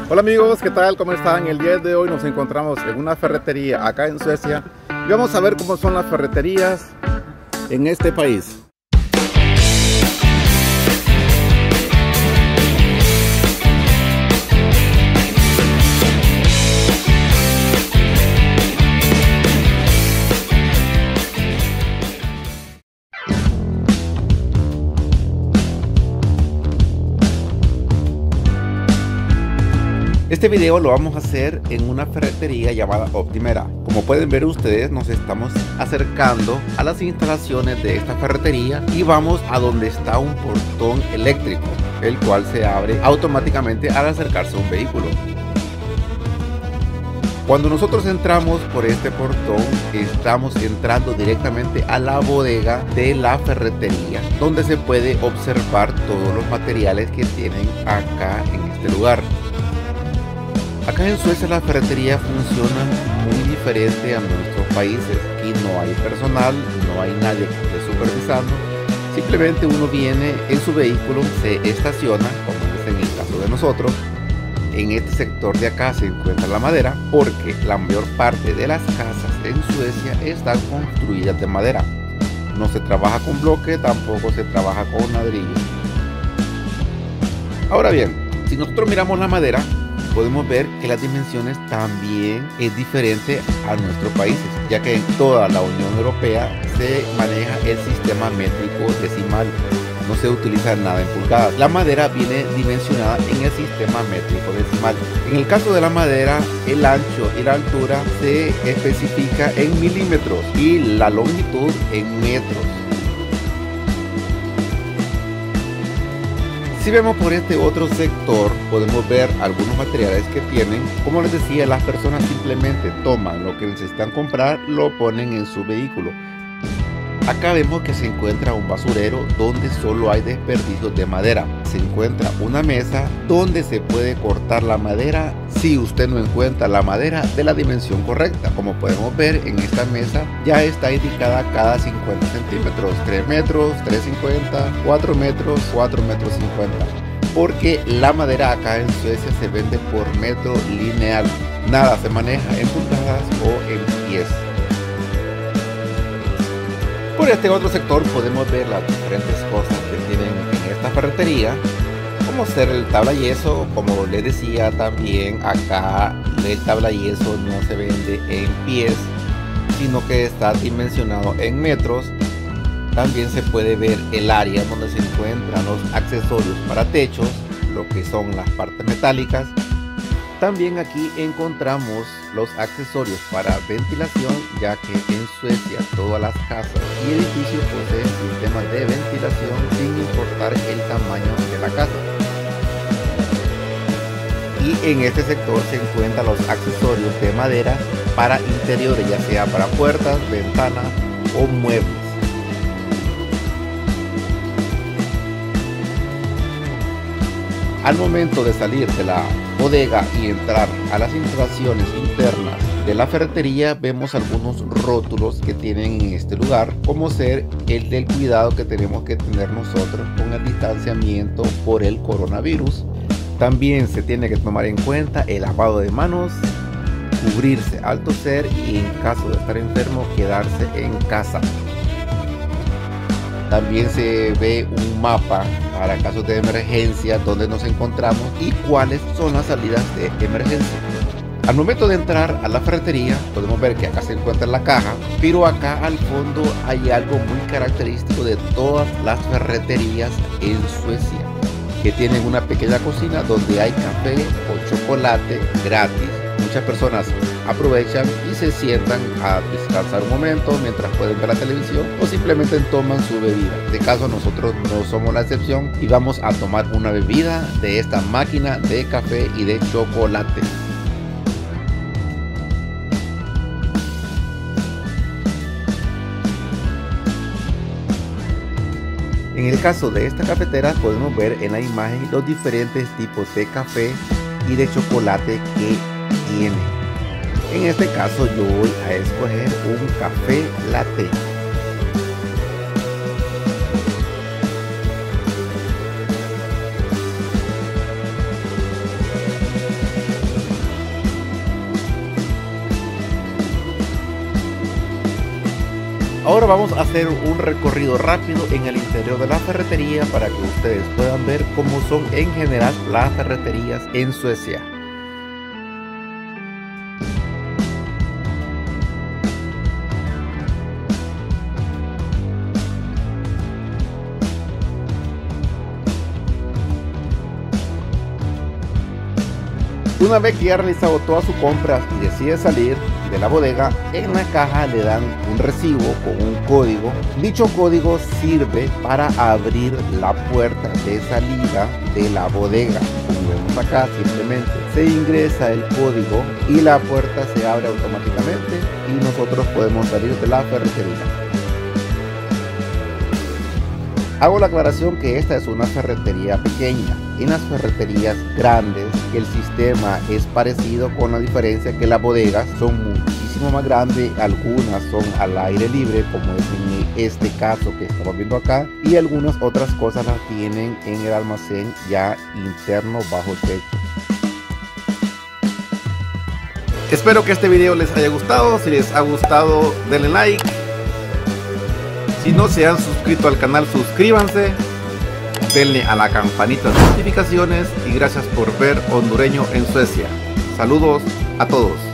Hola amigos, ¿qué tal? ¿Cómo están? El día de hoy nos encontramos en una ferretería acá en Suecia y vamos a ver cómo son las ferreterías en este país. Este video lo vamos a hacer en una ferretería llamada Optimera. Como pueden ver ustedes, nos estamos acercando a las instalaciones de esta ferretería y vamos a donde está un portón eléctrico, el cual se abre automáticamente al acercarse a un vehículo. Cuando nosotros entramos por este portón, estamos entrando directamente a la bodega de la ferretería, donde se puede observar todos los materiales que tienen acá en este lugar. Acá en Suecia las ferreterías funcionan muy diferente a nuestros países. Aquí no hay personal, no hay nadie que esté supervisando. Simplemente uno viene en su vehículo, se estaciona, como es en el caso de nosotros. En este sector de acá se encuentra la madera, porque la mayor parte de las casas en Suecia están construidas de madera. No se trabaja con bloque, tampoco se trabaja con ladrillo. Ahora bien, si nosotros miramos la madera, podemos ver que las dimensiones también es diferente a nuestros países, ya que en toda la Unión Europea se maneja el sistema métrico decimal, no se utiliza nada en pulgadas. La madera viene dimensionada en el sistema métrico decimal. En el caso de la madera, el ancho y la altura se especifica en milímetros y la longitud en metros. Si vemos por este otro sector, podemos ver algunos materiales que tienen. Como les decía, las personas simplemente toman lo que necesitan comprar, lo ponen en su vehículo. Acá vemos que se encuentra un basurero donde solo hay desperdicios de madera. Se encuentra una mesa donde se puede cortar la madera si usted no encuentra la madera de la dimensión correcta. Como podemos ver, en esta mesa ya está indicada cada 50 centímetros, 3 metros, 3,50, 4 metros, 4 metros 50. Porque la madera acá en Suecia se vende por metro lineal. Nada se maneja en pulgadas o en pies. Por este otro sector podemos ver las diferentes cosas que tienen en esta ferretería, como ser el tablayeso. Como les decía, también acá el tablayeso no se vende en pies, sino que está dimensionado en metros. También se puede ver el área donde se encuentran los accesorios para techos, lo que son las partes metálicas. También aquí encontramos los accesorios para ventilación, ya que en Suecia todas las casas y edificios poseen sistemas de ventilación sin importar el tamaño de la casa. Y en este sector se encuentran los accesorios de madera para interiores, ya sea para puertas, ventanas o muebles. Al momento de salir de la bodega y entrar a las instalaciones internas de la ferretería, vemos algunos rótulos que tienen en este lugar, como ser el del cuidado que tenemos que tener nosotros con el distanciamiento por el coronavirus. También se tiene que tomar en cuenta el lavado de manos, cubrirse al toser y en caso de estar enfermo quedarse en casa. También se ve un mapa para casos de emergencia donde nos encontramos y cuáles son las salidas de emergencia. Al momento de entrar a la ferretería podemos ver que acá se encuentra la caja, pero acá al fondo hay algo muy característico de todas las ferreterías en Suecia, que tienen una pequeña cocina donde hay café o chocolate gratis. Muchas personas aprovechan y se sientan a descansar un momento mientras pueden ver la televisión o simplemente toman su bebida. De caso nosotros no somos la excepción y vamos a tomar una bebida de esta máquina de café y de chocolate. En el caso de esta cafetera podemos ver en la imagen los diferentes tipos de café y de chocolate que tiene. En este caso yo voy a escoger un café latte. Ahora vamos a hacer un recorrido rápido en el interior de la ferretería para que ustedes puedan ver cómo son en general las ferreterías en Suecia. Una vez que ya ha realizado todas sus compras y decide salir de la bodega, en la caja le dan un recibo con un código. Dicho código sirve para abrir la puerta de salida de la bodega. Como vemos acá, simplemente se ingresa el código y la puerta se abre automáticamente y nosotros podemos salir de la ferretería. Hago la aclaración que esta es una ferretería pequeña. En las ferreterías grandes el sistema es parecido, con la diferencia que las bodegas son muchísimo más grandes. Algunas son al aire libre, como es en este caso que estamos viendo acá, y algunas otras cosas las tienen en el almacén ya interno bajo techo. Espero que este video les haya gustado. Si les ha gustado, denle like. Si no se han suscrito al canal, suscríbanse, denle a la campanita de notificaciones y gracias por ver Hondureño en Suecia. Saludos a todos.